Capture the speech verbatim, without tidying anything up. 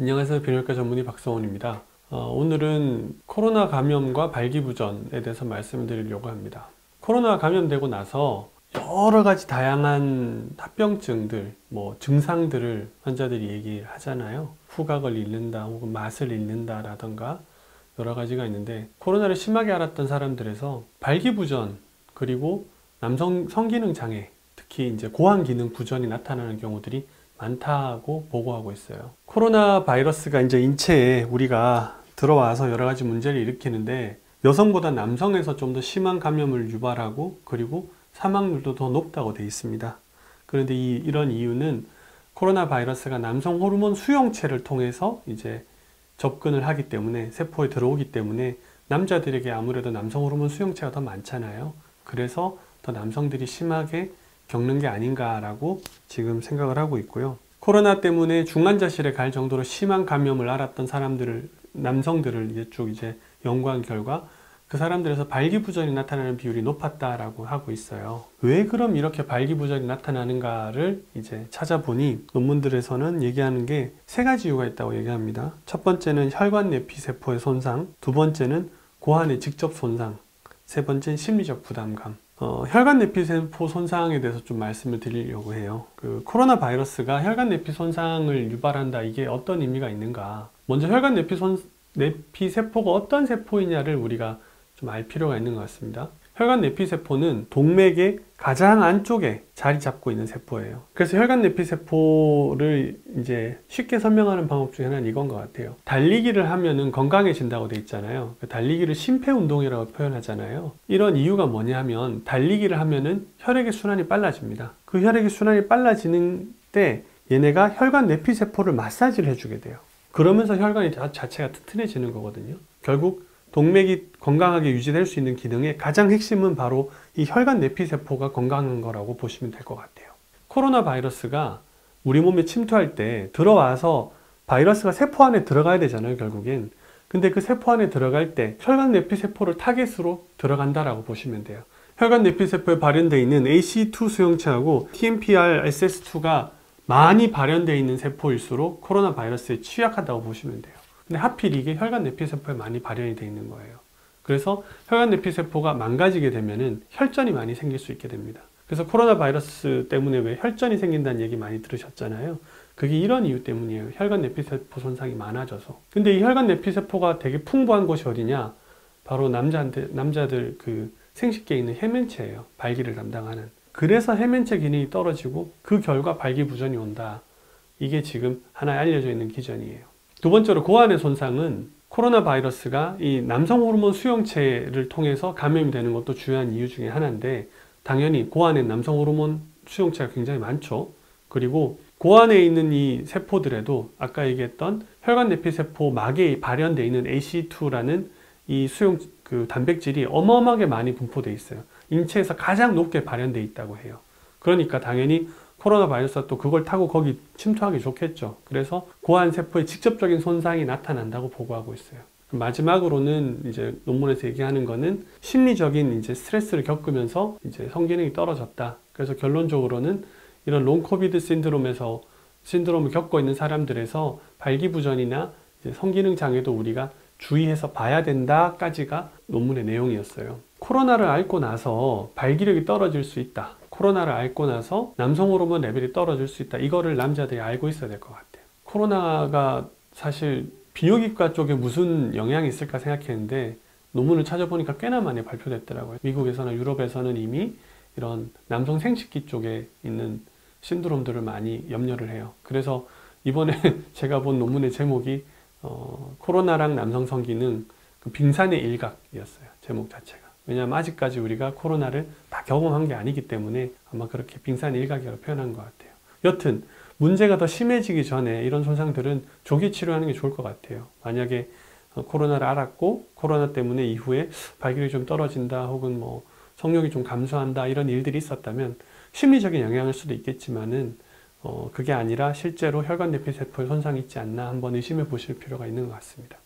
안녕하세요. 비뇨기과 전문의 박성훈입니다. 어, 오늘은 코로나 감염과 발기부전에 대해서 말씀을 드리려고 합니다. 코로나 감염되고 나서 여러 가지 다양한 합병증들, 뭐 증상들을 환자들이 얘기하잖아요. 후각을 잃는다 혹은 맛을 잃는다 라던가 여러 가지가 있는데, 코로나를 심하게 앓았던 사람들에서 발기부전 그리고 남성 성기능 장애, 특히 이제 고환 기능 부전이 나타나는 경우들이 많다고 보고하고 있어요. 코로나 바이러스가 이제 인체에 우리가 들어와서 여러 가지 문제를 일으키는데, 여성보다 남성에서 좀 더 심한 감염을 유발하고 그리고 사망률도 더 높다고 되어 있습니다. 그런데 이, 이런 이유는 코로나 바이러스가 남성 호르몬 수용체를 통해서 이제 접근을 하기 때문에, 세포에 들어오기 때문에 남자들에게 아무래도 남성 호르몬 수용체가 더 많잖아요. 그래서 더 남성들이 심하게 겪는 게 아닌가라고 지금 생각을 하고 있고요. 코로나 때문에 중환자실에 갈 정도로 심한 감염을 앓았던 사람들을, 남성들을 이제 쭉 이제 연구한 결과 그 사람들에서 발기부전이 나타나는 비율이 높았다라고 하고 있어요. 왜 그럼 이렇게 발기부전이 나타나는가를 이제 찾아보니, 논문들에서는 얘기하는 게 세 가지 이유가 있다고 얘기합니다. 첫 번째는 혈관 내피세포의 손상, 두 번째는 고환의 직접 손상, 세 번째는 심리적 부담감. 어, 혈관 내피세포 손상에 대해서 좀 말씀을 드리려고 해요. 그 코로나 바이러스가 혈관 내피 손상을 유발한다, 이게 어떤 의미가 있는가. 먼저 혈관 내피 손, 내피세포가 어떤 세포이냐를 우리가 좀 알 필요가 있는 것 같습니다. 혈관 내피세포는 동맥의 가장 안쪽에 자리 잡고 있는 세포예요. 그래서 혈관 내피세포를 이제 쉽게 설명하는 방법 중에 하나는 이건 것 같아요. 달리기를 하면은 건강해진다고 돼 있잖아요. 달리기를 심폐운동이라고 표현하잖아요. 이런 이유가 뭐냐 하면, 달리기를 하면은 혈액의 순환이 빨라집니다. 그 혈액의 순환이 빨라지는 때 얘네가 혈관 내피세포를 마사지를 해주게 돼요. 그러면서 혈관이 자체가 튼튼해지는 거거든요. 결국 동맥이 건강하게 유지될 수 있는 기능의 가장 핵심은 바로 이 혈관 내피세포가 건강한 거라고 보시면 될 것 같아요. 코로나 바이러스가 우리 몸에 침투할 때 들어와서 바이러스가 세포 안에 들어가야 되잖아요, 결국엔. 근데 그 세포 안에 들어갈 때 혈관 내피세포를 타겟으로 들어간다라고 보시면 돼요. 혈관 내피세포에 발현되어 있는 에이씨 투 수용체하고 티엠피알 에스에스 투가 많이 발현되어 있는 세포일수록 코로나 바이러스에 취약하다고 보시면 돼요. 근데 하필 이게 혈관 내피세포에 많이 발현이 되어 있는 거예요. 그래서 혈관 내피세포가 망가지게 되면은 혈전이 많이 생길 수 있게 됩니다. 그래서 코로나 바이러스 때문에 왜 혈전이 생긴다는 얘기 많이 들으셨잖아요. 그게 이런 이유 때문이에요. 혈관 내피세포 손상이 많아져서. 근데 이 혈관 내피세포가 되게 풍부한 곳이 어디냐? 바로 남자한테, 남자들 그 생식기에 있는 해면체예요. 발기를 담당하는. 그래서 해면체 기능이 떨어지고 그 결과 발기부전이 온다. 이게 지금 하나 알려져 있는 기전이에요. 두 번째로, 고환의 손상은 코로나 바이러스가 이 남성 호르몬 수용체를 통해서 감염이 되는 것도 중요한 이유 중에 하나인데, 당연히 고환에 남성 호르몬 수용체가 굉장히 많죠. 그리고 고환에 있는 이 세포들에도 아까 얘기했던 혈관 내피세포 막에 발현되어 있는 에이씨 투라는 이 수용 그 단백질이 어마어마하게 많이 분포되어 있어요. 인체에서 가장 높게 발현되어 있다고 해요. 그러니까 당연히 코로나 바이러스가 또 그걸 타고 거기 침투하기 좋겠죠. 그래서 고환 세포의 직접적인 손상이 나타난다고 보고하고 있어요. 마지막으로는 이제 논문에서 얘기하는 거는 심리적인 이제 스트레스를 겪으면서 이제 성기능이 떨어졌다. 그래서 결론적으로는 이런 롱 코비드 신드롬에서 신드롬을 겪고 있는 사람들에서 발기부전이나 이제 성기능 장애도 우리가 주의해서 봐야 된다까지가 논문의 내용이었어요. 코로나를 앓고 나서 발기력이 떨어질 수 있다. 코로나를 앓고 나서 남성 호르몬 레벨이 떨어질 수 있다. 이거를 남자들이 알고 있어야 될 것 같아요. 코로나가 사실 비뇨기과 쪽에 무슨 영향이 있을까 생각했는데, 논문을 찾아보니까 꽤나 많이 발표됐더라고요. 미국에서나 유럽에서는 이미 이런 남성 생식기 쪽에 있는 신드롬들을 많이 염려를 해요. 그래서 이번에 제가 본 논문의 제목이 어, 코로나랑 남성 성기능 그 빙산의 일각이었어요. 제목 자체가. 왜냐하면 아직까지 우리가 코로나를 다 경험한 게 아니기 때문에 아마 그렇게 빙산의 일각이라고 표현한 것 같아요. 여튼 문제가 더 심해지기 전에 이런 손상들은 조기 치료하는 게 좋을 것 같아요. 만약에 코로나를 앓았고 코로나 때문에 이후에 발기력이 좀 떨어진다 혹은 뭐 성욕이 좀 감소한다, 이런 일들이 있었다면 심리적인 영향일 수도 있겠지만은 어, 그게 아니라 실제로 혈관 내피세포에 손상이 있지 않나 한번 의심해 보실 필요가 있는 것 같습니다.